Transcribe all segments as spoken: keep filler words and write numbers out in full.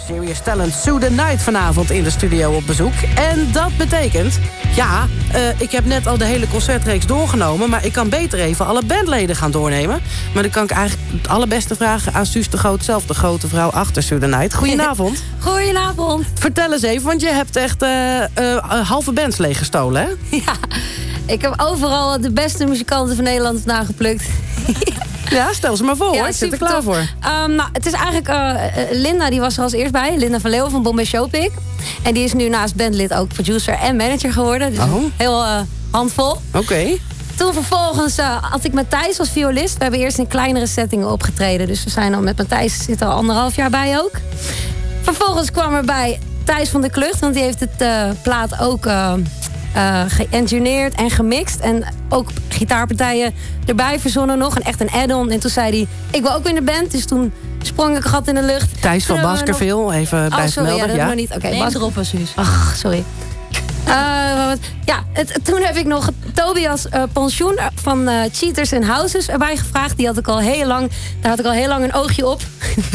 Serious Talent, Sue the Night vanavond in de studio op bezoek. En dat betekent, ja, uh, ik heb net al de hele concertreeks doorgenomen, maar ik kan beter even alle bandleden gaan doornemen. Maar dan kan ik eigenlijk het allerbeste vragen aan Suus de Groot zelf, de grote vrouw achter Sue the Night. Goedenavond. Goedenavond. Vertel eens even, want je hebt echt uh, uh, halve bands leeggestolen, hè? Ja, ik heb overal de beste muzikanten van Nederland vandaan geplukt. Ja, stel ze maar voor, ja, hoor. Ik zit er klaar voor. Um, nou, het is eigenlijk... Uh, Linda, die was er als eerst bij. Linda van Leeuwen van Bombay Showpick. En die is nu naast bandlid ook producer en manager geworden. Dus oh. heel uh, handvol. Oké. Okay. Toen vervolgens uh, had ik Matthijs als violist. We hebben eerst in kleinere settingen opgetreden. Dus we zijn al met Matthijs zitten al anderhalf jaar bij ook. Vervolgens kwam erbij Thijs van der Klucht. Want die heeft het uh, plaat ook... Uh, Uh, geëngineerd en gemixt. En ook gitaarpartijen erbij verzonnen nog. En echt een add-on. En toen zei hij, ik wil ook in de band. Dus toen sprong ik een gat in de lucht. Thijs van Baskerville, nog... even bij oh, sorry, melden. Ja, dat ja. nog niet. Oké, okay, Bas erop, precies. Ach, sorry. Uh, ja, het, toen heb ik nog Tobias uh, Pensioen van uh, Cheaters and Houses erbij gevraagd. Die had ik al heel lang, daar had ik al heel lang een oogje op.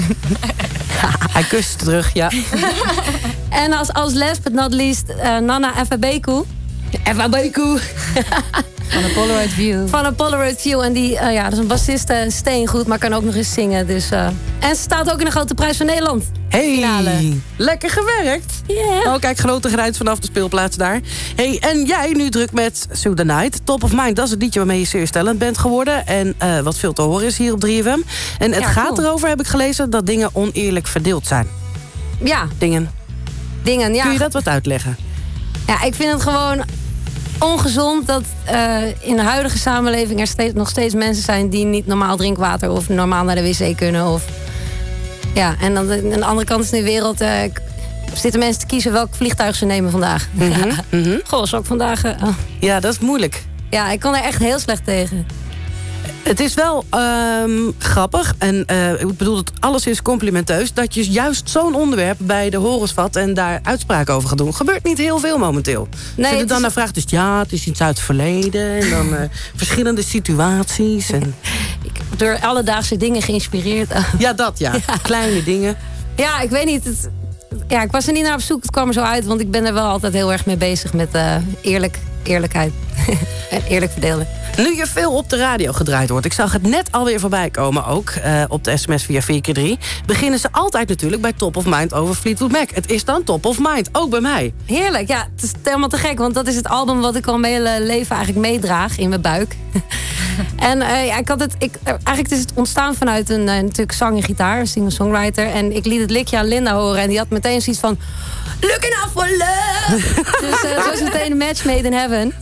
Hij kust terug, ja. En als, als last but not least uh, Nana Efabeku. Efabeku. Van een Polaroid View. Van een Polaroid View. En die, uh, ja, dat is een bassiste, steengoed, maar kan ook nog eens zingen. Dus, uh... En ze staat ook in de Grote Prijs van Nederland. Hey, finale. Lekker gewerkt. Yeah. Oh, kijk, grote geruid vanaf de speelplaats daar. Hey, en jij nu druk met Sue the Night. Top of Mind, dat is het liedje waarmee je Serious Talent bent geworden. En uh, wat veel te horen is hier op drie F M. En het ja, gaat cool. erover, heb ik gelezen, dat dingen oneerlijk verdeeld zijn. Ja. Dingen. Dingen, ja. Kun je dat wat uitleggen? Ja, ik vind het gewoon ongezond dat uh, in de huidige samenleving er steeds, nog steeds mensen zijn die niet normaal drinkwater of normaal naar de wc kunnen. Of... Ja, en dan aan de andere kant van de wereld uh, zitten mensen te kiezen welk vliegtuig ze nemen vandaag. Mm-hmm, ja. mm-hmm. Goh, zal ik vandaag... Uh, oh. Ja, dat is moeilijk. Ja, ik kan er echt heel slecht tegen. Het is wel um, grappig, en uh, ik bedoel het alles is complimenteus, dat je juist zo'n onderwerp bij de Horensvat en daar uitspraken over gaat doen. Gebeurt niet heel veel momenteel. Nee, als je er dan is... naar vraagt, dus ja, het is iets uit het verleden. En dan uh, verschillende situaties. En... Ik heb door alledaagse dingen geïnspireerd. Ja, dat ja. ja. Kleine dingen. Ja, ik weet niet. Het... Ja, ik was er niet naar op zoek. Het kwam er zo uit, want ik ben er wel altijd heel erg mee bezig met uh, eerlijk, eerlijkheid. En eerlijk verdelen. Nu je veel op de radio gedraaid wordt, ik zag het net alweer voorbij komen ook, uh, op de sms via vier keer drie, beginnen ze altijd natuurlijk bij Top of Mind over Fleetwood Mac. Het is dan Top of Mind, ook bij mij. Heerlijk, ja, het is helemaal te gek, want dat is het album wat ik al mijn hele leven eigenlijk meedraag in mijn buik. En uh, ja, ik had het, ik, eigenlijk is het ontstaan vanuit een uh, natuurlijk zang en gitaar, een singer-songwriter. En ik liet het liedje aan Linda horen en die had meteen zoiets van looking out for love. Dus uh, zo is meteen een match made in heaven.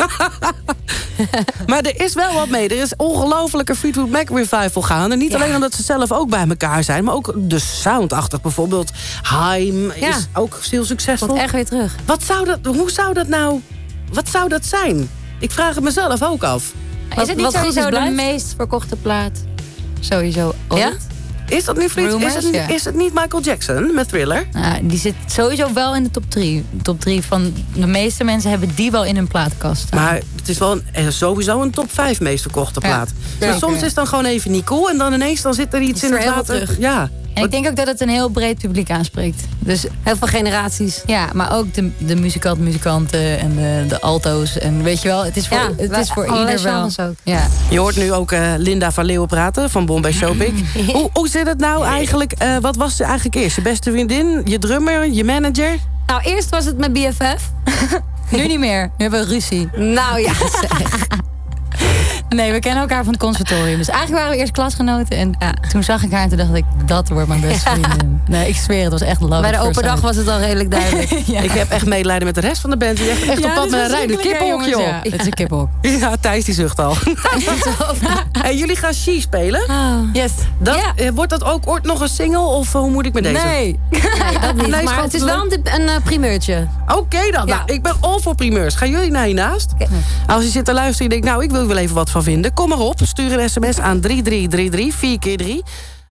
Maar er is wel wat mee. Er is ongelofelijke Fleetwood Mac revival gaande. Niet ja. alleen omdat ze zelf ook bij elkaar zijn, maar ook de soundachtig. Bijvoorbeeld Haim ja. is ook heel succesvol. Komt echt weer terug. Wat zou dat, hoe zou dat nou, wat zou dat zijn? Ik vraag het mezelf ook af. Is het niet wat sowieso is de meest verkochte plaat? Sowieso ooit? Ja? Is dat nu Fleetwood? Is het, ja. is het niet Michael Jackson met Thriller? Nou, die zit sowieso wel in de top drie. Top drie van de meeste mensen hebben die wel in hun plaatkast. Maar het is wel een, sowieso een top vijf meest verkochte plaat. Ja. Ja. Soms is het dan gewoon even niet cool en dan ineens dan zit er iets in het water. Terug. Ja. En ik denk ook dat het een heel breed publiek aanspreekt. Dus heel veel generaties. Ja, maar ook de, de muzikant, muzikanten en de, de alto's. En weet je wel, het is voor, ja, het is voor ieder wel. Ook. Ja. Je hoort nu ook uh, Linda van Leeuwen praten van Bombay Showpick. hoe, hoe zit het nou eigenlijk? Uh, wat was het eigenlijk eerst? Je beste vriendin, je drummer, je manager? Nou, eerst was het mijn B F F. Nu niet meer. Nu hebben we ruzie. Nou ja, zeg. Nee, we kennen elkaar van het conservatorium. Dus eigenlijk waren we eerst klasgenoten. En ja, toen zag ik haar en toen dacht ik, dat wordt mijn beste vriendin. Ja. Nee, ik zweer, het was echt love. Bij de open dag was het al redelijk duidelijk. Ja. Ik heb echt medelijden met de rest van de band. Die echt, echt ja, op pad met een rijden kippenhok, joh. Ja, het is een kippenhok. Ja, Thijs die zucht al. En jullie gaan She spelen? Oh. Yes. Dat, ja. Wordt dat ook ooit nog een single? Of hoe moet ik met deze? Nee. Nee, dat niet. Nee, maar het is wel een, een uh, primeurtje. Oké okay, dan. Ja. Nou, ik ben all voor primeurs. Gaan jullie naar hiernaast? Okay. Als je zit te luisteren en je denkt, nou, ik wil er wel even wat van vinden. Kom maar op. Stuur een sms aan drie drie drie drie, vier keer drie.